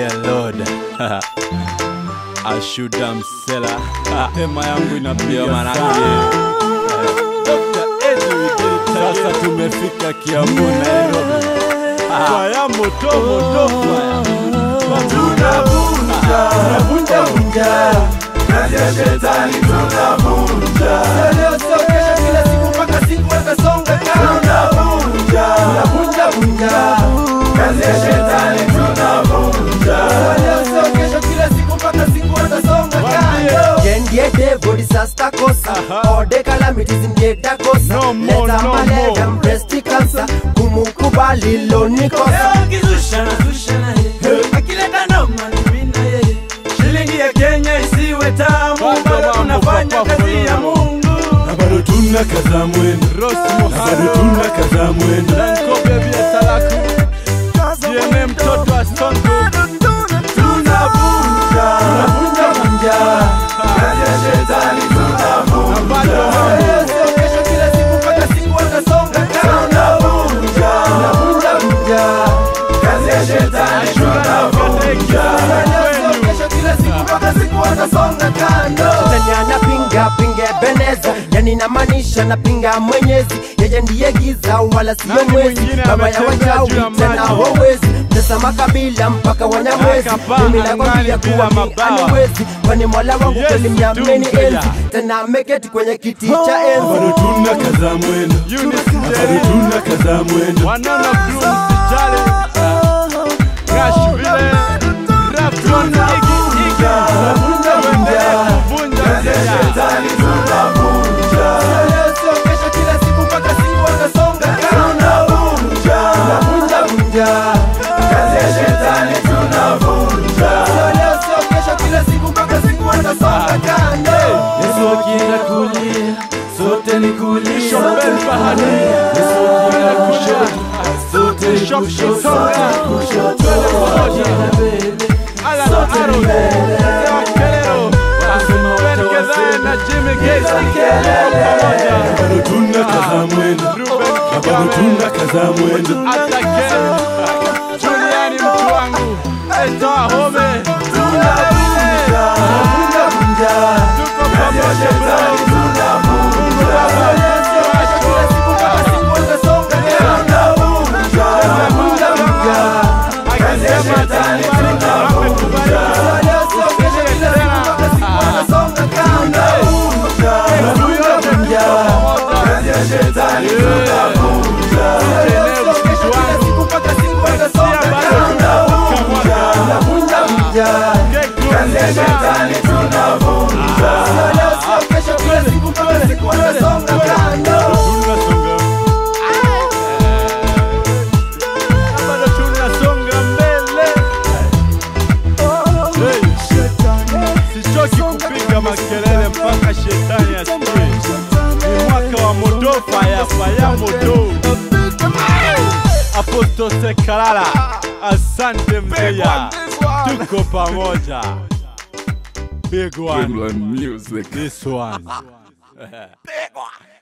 Dear Lord. Ashuda msela. Tema yangu inapiga sana. Dr. Edu sasa tumefika Kiambu Nairobi. Kwa ya moto fire. Tunavunja kazi ya shetani tunavunja. Leo sio kesho, kila siku mpaka siku atasonga kando. Tunavunja kazi ya shetani tunavunja. Leo sio kesho, kila siku mpaka siku atasonga kando. Yendie devil disaster kosa. All the calamities in the kosa. Leta malaria, breast cancer. Kumukubali lo ni kosa. Kizusha na akileta noma nipina ye. Shilingi ya Kenya isiwe tamu, bado tunafanya kazi ya Mungu. Na bado tunakaza mwendo. Bado tunakaza mwendo. Danko baby talaku. Dieme mtoto wa Songo. Tunavunja kazi ya shetani tunavunja. Leo kesho kila siku mpaka siku atasonga kando. Tunavunja kazi ya shetani tunavunja. Leo kesho kila siku mpaka siku atasonga kando. Shetani anapinga Ebeneza, yani namaanisha napinga Mwenyezi. Yeye ndiye giza wala sio mwezi, baba ya wachawi tena hawezi. Pesa makabila mpaka Wanyamwezi, mimi nakwambia kuwa haniwezi. Kwani Mola wangu kweli mniamini enzi, tena ameketi kwenye kiti cha enzi. Bado tunakaza mwendo, bado tunakaza mwendo. Wanana Bloom sijali Gash vile Rapton Iggy Tunavunja kazi ya shetani tunavunja. Leo sio kesho, kila siku mpaka siku atasonga kando. Tunavunja kazi ya shetani tunavunja. Leo sio kesho, kila siku mpaka siku atasonga kando. Yesu akienda kulia, sote ni kulia. Yesu akienda kushoto, sote ni kushoto. Ala Aro Kelero na Jimmy Gates pamoja. Bado tunakaza mwendo, bado tunakaza mwendo. Atake Juliani mtu wangu etoa home. Tunavunja Tuko pamoja bro. tunavunja. Kila siku mpaka siku atasonga kando. Tunavunja kazi ya shetani tunavunja. Leo sio kesho, kila siku mpaka siku atasonga kando. Tunavunja kazi ya shetani tunavunja. Leo sio kesho, kila siku mpaka siku atasonga kando. Tunavunja kazi ya shetani tunavunja. Leo sio kesho, kila siku mpaka siku atasonga kando. Bado tunasonga mbele. Sichoki kupiga makelele mpaka shetani asikie. Ni mwaka wa moto fire moto. Apostle Sekalala, asante mzee. Tuko pamoja. Big one music. This one. Big one.